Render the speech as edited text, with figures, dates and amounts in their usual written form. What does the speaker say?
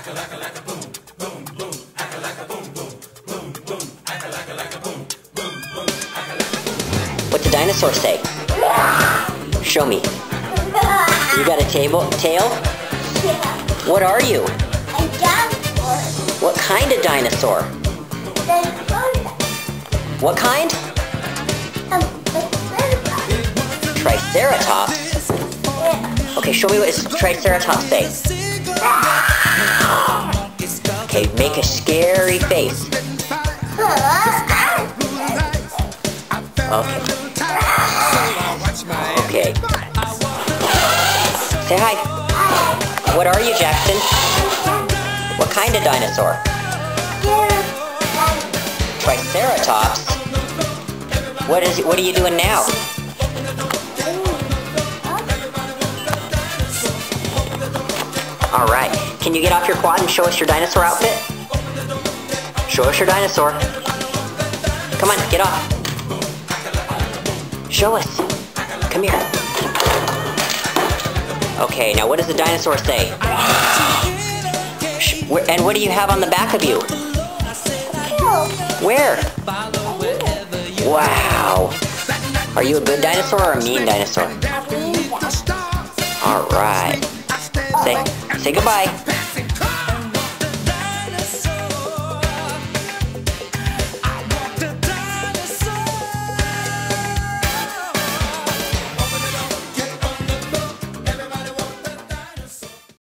What's the dinosaur say? Show me. You got a tail? Yeah. What are you? A dinosaur. What kind of dinosaur? What kind? Triceratops. Okay, show me what does Triceratops say. Okay, make a scary face. Okay. Okay. Say hi. What are you, Jaxton? What kind of dinosaur? Triceratops? What are you doing now? Alright, can you get off your quad and show us your dinosaur outfit? Show us your dinosaur. Come on, get off. Show us. Come here. Okay, now what does the dinosaur say? And what do you have on the back of you? Where? Wow. Are you a good dinosaur or a mean dinosaur? Alright. Say goodbye.